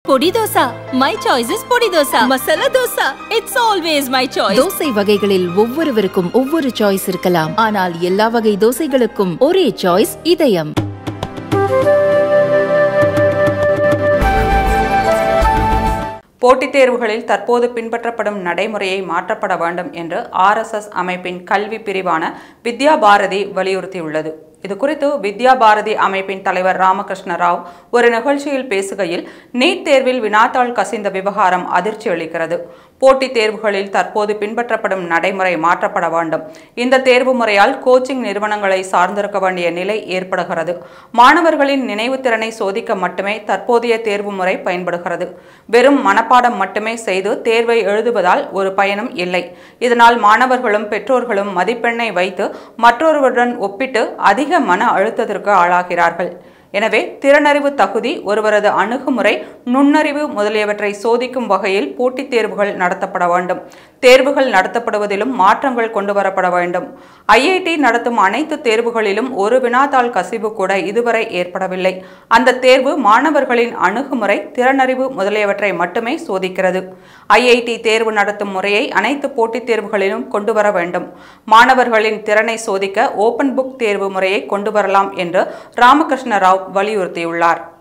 பொடி dosa. My choice is பொடி dosa. Masala dosa. It's always my choice. Dosa வகைகளில் ஒவ்வொருவருக்கும் ஒவ்வொரு சாய்ஸ் இருக்கலாம். ஆனால் எல்லா வகை தோசைகளுக்கும் ஒரே சாய்ஸ் இதயம். போட்டித் தேர்வுகளில் தற்போது பின்பற்றப்படும் நடைமுறையை மாற்றப்பட வேண்டும் என்று RSS அமைப்பின் கல்வி பிரிவான வித்யா பாரதி வலியுறுத்தியுள்ளது. இதுகுறித்து வித்யா பாரதி அமைப்பின் தலைவர் ராமகிருஷ்ண ராவ் ஒரு நிகழ்ச்சியில் பேசுகையில், நீட் தேர்வில் வினாத்தாள் கசிந்த விவகாரம் அதிர்ச்சி அளிக்கிறது. போட்டித் தேர்வுகளில் தற்போது பின்பற்றப்படும் நடைமுறை மாற்றப்பட வேண்டும். இந்த தேர்வு முறையால் கோச்சிங் நிறுவனங்களை சார்ந்திருக்க வேண்டிய நிலை ஏற்படுகிறது. மாணவர்களின் நினைவு திறனை சோதிக்க மட்டுமே தற்போதைய தேர்வு முறை பயன்படுகிறது. வெறும் மனப்பாடம் மட்டுமே செய்து தேர்வை எழுதுவதால் ஒரு பயனும் இல்லை. இதனால் மாணவர்களும் பெற்றோர்களும் மதிப்பெண்ணை வைத்து மற்றொருவருடன் ஒப்பிட்டு அதிக மன அழுத்தத்திற்கு ஆளாகிறார்கள். எனவே திறனறிவு தகுதி, ஒருவரது அணுகுமுறை, நுண்ணறிவு முதலியவற்றை சோதிக்கும் வகையில் போட்டித் தேர்வுகள் நடத்தப்பட வேண்டும். தேர்வுகள் நடத்தப்படுவதிலும் மாற்றங்கள் கொண்டு வரப்பட வேண்டும். IIT நடத்தும் அனைத்து தேர்வுகளிலும் ஒரு வினாத்தாள் கசிவு கூட இதுவரை ஏற்படவில்லை. அந்த தேர்வு மாணவர்களின் அணுகுமுறை, திறனறிவு முதலியவற்றை மட்டுமே சோதிக்கிறது. IIT தேர்வு நடத்தும் முறையை அனைத்து போட்டித் தேர்வுகளிலும் கொண்டு வர வேண்டும். மாணவர்களின் திறனை சோதிக்க ஓபன் புக் தேர்வு முறையை கொண்டு வரலாம் என்று ராமகிருஷ்ண ராவ் வலியுறுத்தியுள்ளார்.